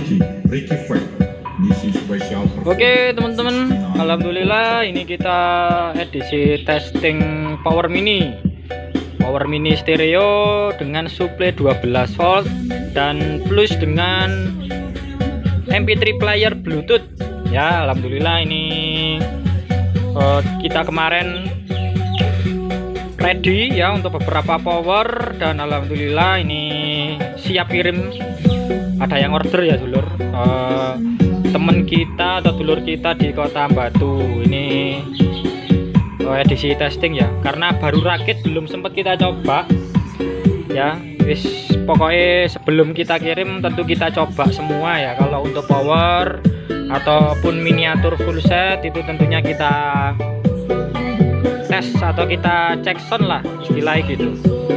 Oke teman-teman, alhamdulillah ini kita edisi testing power mini stereo dengan suplai 12 volt dan plus dengan MP3 player Bluetooth ya. Alhamdulillah ini kita kemarin ready ya untuk beberapa power, dan alhamdulillah ini siap kirim. Ada yang order ya dulur, temen kita atau dulur kita di Kota Batu. Ini edisi testing ya, karena baru rakit belum sempat kita coba ya. Wis pokoknya sebelum kita kirim tentu kita coba semua ya. Kalau untuk power ataupun miniatur full set itu tentunya kita tes atau kita cek sound lah istilahnya gitu.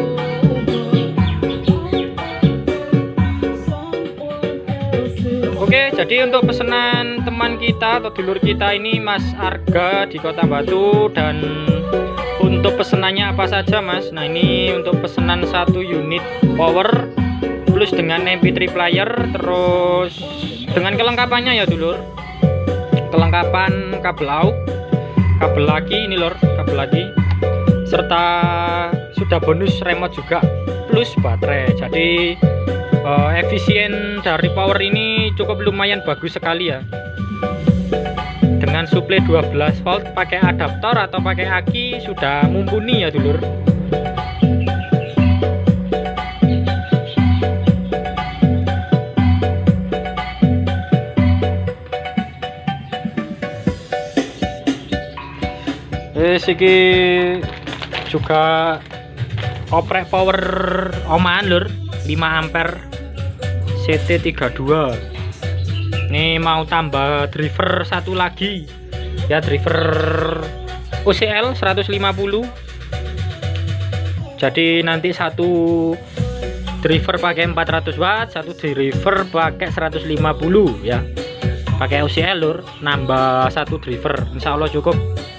Oke, jadi untuk pesanan teman kita atau dulur kita ini Mas Arga di Kota Batu, dan untuk pesanannya apa saja Mas? Nah ini untuk pesanan 1 unit power plus dengan MP3 player, terus dengan kelengkapannya ya dulur, kelengkapan kabel AUX, kabel lagi ini lor, kabel lagi, serta sudah bonus remote juga plus baterai. Jadi efisien dari power ini cukup lumayan bagus sekali ya. Dengan suplai 12 volt pakai adaptor atau pakai aki sudah mumpuni ya dulur. Iki juga oprek power oman lur, 5 ampere CT32. Ini mau tambah driver satu lagi ya, driver OCL 150. Jadi nanti satu driver pakai 400 watt, satu driver pakai 150 ya, pakai OCL lur, nambah satu driver, insya Allah cukup.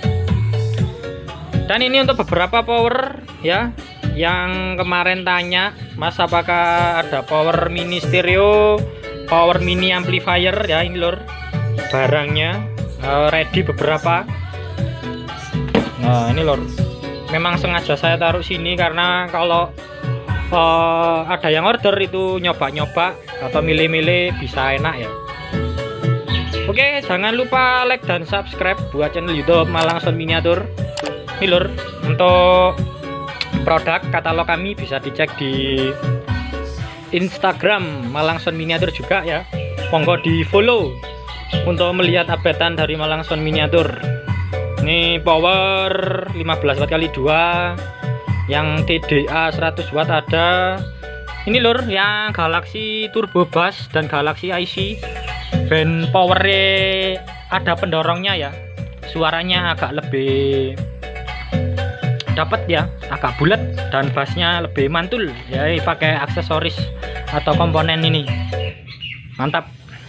Dan ini untuk beberapa power ya, yang kemarin tanya Mas apakah ada power mini stereo, power mini amplifier ya, ini lor barangnya ready beberapa. Nah ini lor, memang sengaja saya taruh sini karena kalau ada yang order itu nyoba-nyoba atau milih-milih bisa enak ya. Oke, jangan lupa like dan subscribe buat channel YouTube Malang Sound Miniatur. Ini lor, untuk produk katalog kami bisa dicek di Instagram Malang Sound Miniatur juga ya. Monggo di follow untuk melihat updatean dari Malang Sound Miniatur. Ini power 15 watt kali 2, yang TDA 100 watt ada. Ini lur yang Galaxy Turbo Bass dan Galaxy IC. Band powernya ada pendorongnya ya, suaranya agak lebih dapat ya, agak bulat, dan bassnya lebih mantul ya, pakai aksesoris atau komponen ini mantap.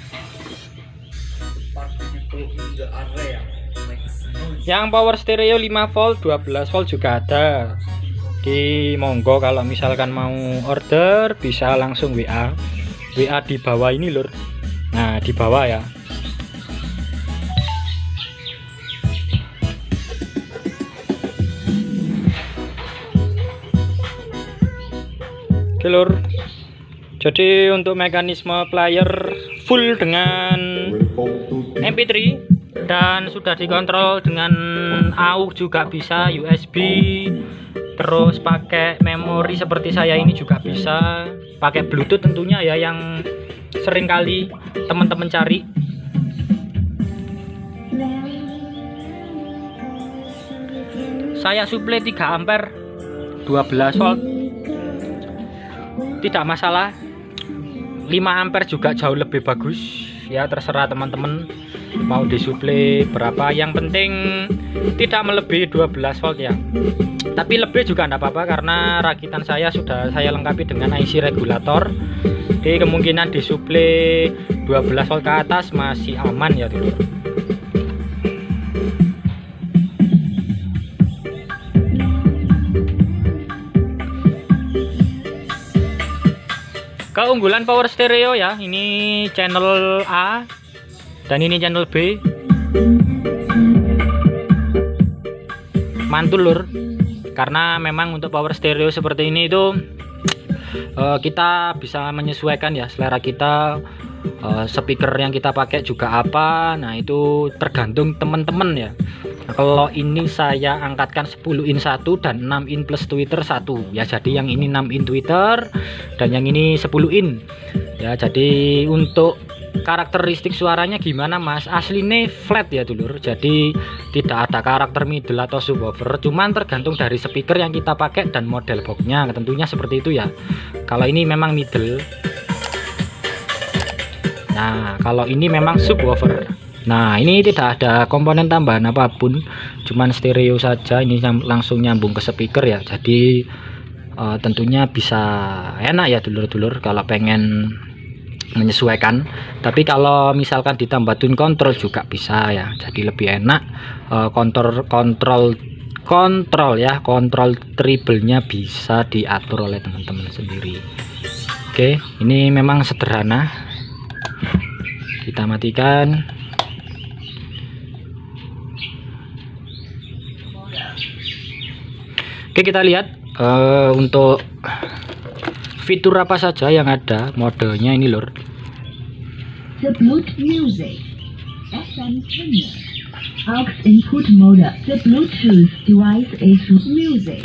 Yang power stereo 5 volt 12 volt juga ada. Di monggo kalau misalkan mau order bisa langsung WA di bawah ini lur. Nah di bawah ya. Oke lur, jadi untuk mekanisme player full dengan MP3 dan sudah dikontrol dengan AUX juga bisa, USB, terus pakai memori seperti saya ini juga bisa, pakai Bluetooth tentunya ya, yang sering kali teman-teman cari. Saya suplai 3 ampere 12 volt, tidak masalah. 5 ampere juga jauh lebih bagus ya, terserah teman-teman mau disuplai berapa, yang penting tidak melebihi 12 volt ya. Tapi lebih juga enggak apa-apa karena rakitan saya sudah saya lengkapi dengan IC regulator. Jadi kemungkinan disuplai 12 volt ke atas masih aman ya dulu. Keunggulan power stereo ya, ini channel A dan ini channel B. Mantul lur, karena memang untuk power stereo seperti ini itu kita bisa menyesuaikan ya selera kita. Speaker yang kita pakai juga apa, nah itu tergantung teman-teman ya. Nah, kalau ini saya angkatkan 10 in 1 dan 6 in plus tweeter 1 ya, jadi yang ini 6 in tweeter dan yang ini 10 in ya. Jadi untuk karakteristik suaranya gimana mas, aslinya flat ya dulur, jadi tidak ada karakter middle atau subwoofer, cuman tergantung dari speaker yang kita pakai dan model boxnya tentunya seperti itu ya. Kalau ini memang middle, nah kalau ini memang subwoofer. Nah ini tidak ada komponen tambahan apapun, cuman stereo saja, ini langsung nyambung ke speaker ya, jadi tentunya bisa enak ya dulur-dulur kalau pengen menyesuaikan. Tapi kalau misalkan ditambah tune control juga bisa ya, jadi lebih enak. Kontrol ya, kontrol treble-nya bisa diatur oleh teman-teman sendiri. Oke, ini memang sederhana. Kita matikan. Oke, kita lihat untuk fitur apa saja yang ada, modenya ini lur. The Bluetooth Music, FM Premium, aux input mode. The Bluetooth device is music.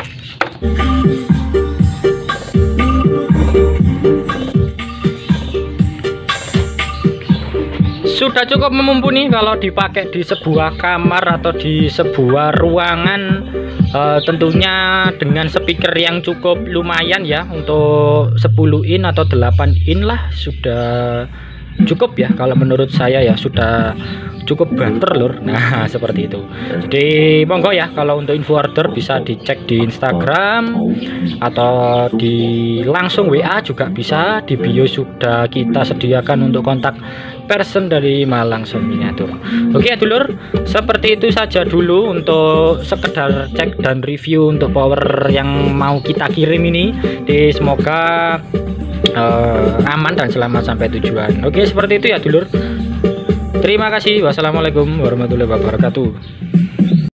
Sudah cukup mumpuni kalau dipakai di sebuah kamar atau di sebuah ruangan. Tentunya dengan speaker yang cukup lumayan ya, untuk 10 in atau 8 in lah sudah cukup ya, kalau menurut saya ya sudah cukup banter lur. Nah seperti itu. Jadi monggo ya, kalau untuk info order bisa dicek di Instagram atau di langsung WA juga bisa. Di bio sudah kita sediakan untuk kontak person dari Malang Sound Miniatur. Oke ya dulur, seperti itu saja dulu untuk sekedar cek dan review untuk power yang mau kita kirim ini. Semoga aman dan selamat sampai tujuan. Oke seperti itu ya dulur. Terima kasih. Wassalamualaikum warahmatullahi wabarakatuh.